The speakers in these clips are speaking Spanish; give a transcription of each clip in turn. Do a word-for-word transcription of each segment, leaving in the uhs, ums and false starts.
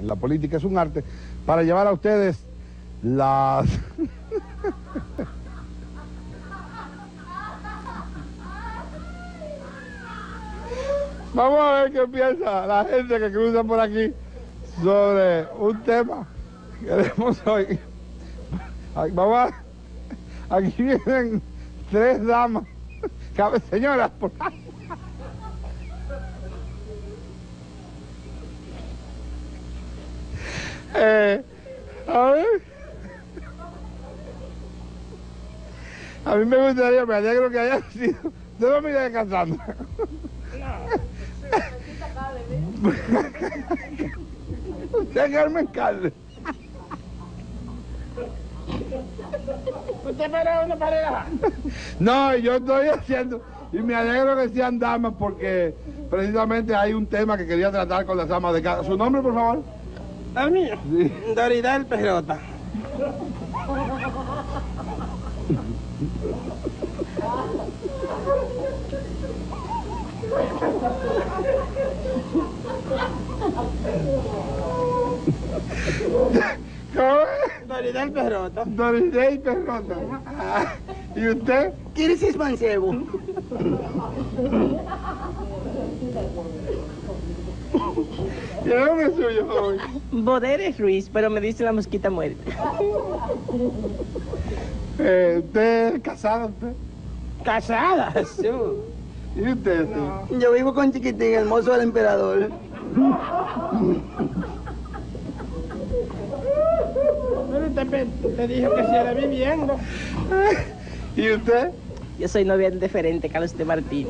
La política es un arte para llevar a ustedes las... Vamos a ver qué piensa la gente que cruza por aquí sobre un tema que tenemos hoy. Vamos a... Aquí vienen tres damas. Señoras, por favor. Eh, a ver. A mí me gustaría, me alegro que haya sido. Usted no me irá descansando. Usted es Carmen Calde. ¿Usted para una pareja? No, yo estoy haciendo, y me alegro que sean damas porque precisamente hay un tema que quería tratar con las damas de casa. ¿Su nombre, por favor? ¿El mío? Sí. Doridel Perrota. ¿Cómo es? Doridel Perrota. Doridel Perrota. Ah, ¿y usted? Kirsis Mancebo. ¿Y el nombre suyo hoy? Boderes Ruiz, pero me dice la mosquita muerta. Eh, ¿Usted es casada, usted? ¿Casada? Sí. ¿Y usted? No. Sí? Yo vivo con Chiquitín, el mozo del emperador. Pero usted te dijo que se era viviendo. ¿Y usted? Yo soy novia del deferente Carlos de Martín.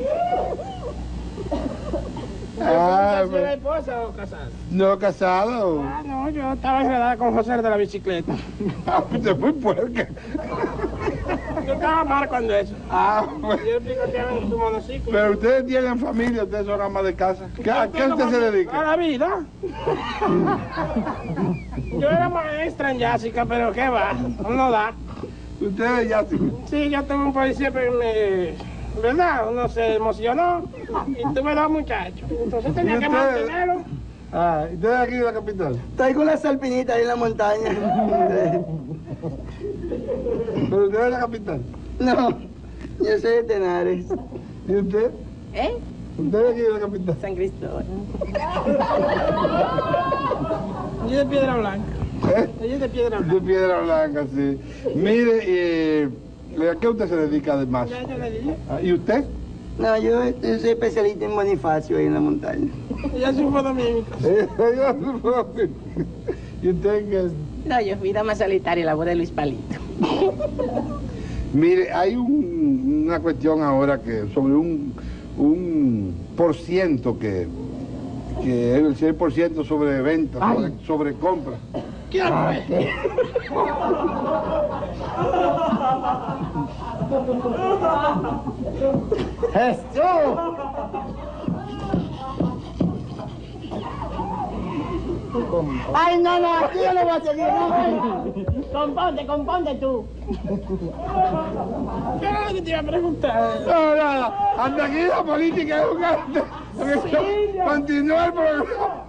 Ah, ¿Usted era esposa o casada? No, casado. Ah, no, yo estaba enredada con José de la bicicleta. Ah, usted es muy puerca. Yo estaba mal cuando eso. Ah, bueno. Yo picoteaba en su monociclo. Pero ustedes tienen familia, ustedes son amas de casa. ¿Qué, ¿A qué usted se A dedica? la vida. Yo era maestra en Jessica, pero qué va, no da. Ustedes ya sí. Sí, yo tuve un policía, pero me... ¿Verdad? Uno se emocionó y tuve dos muchachos. Entonces tenía ¿Y que usted? mantenerlo. Ah, ¿ustedes aquí de la capital? Estoy con las alpinitas ahí en la montaña. ¿Pero usted es de la capital? No, yo soy de Tenares. ¿Y usted? ¿Eh? ¿Usted es aquí de la capital? San Cristóbal. Yo de Piedra Blanca. ¿Eh? Yo de Piedra De Blanca. Piedra Blanca, sí. Mire, eh, ¿a qué usted se dedica además? Ya yo le dije. Ah, ¿y usted? No, yo, yo soy especialista en Bonifacio ahí en la montaña. Yo soy dominico. Eh, ¿Y usted qué es? No, yo fui dama solitaria, la voz de Luis Palito. Mire, hay un- una cuestión ahora que sobre un, un por ciento que, que es el cien por ciento sobre ventas, sobre, sobre compra. ¿Qué fue? ¡Jesús! Ay, no, no, aquí yo no voy a seguir, no. Componte, componte tú. ¿Qué era lo que te iba a preguntar? No, nada, hasta aquí la política es un arte. Continúa el programa.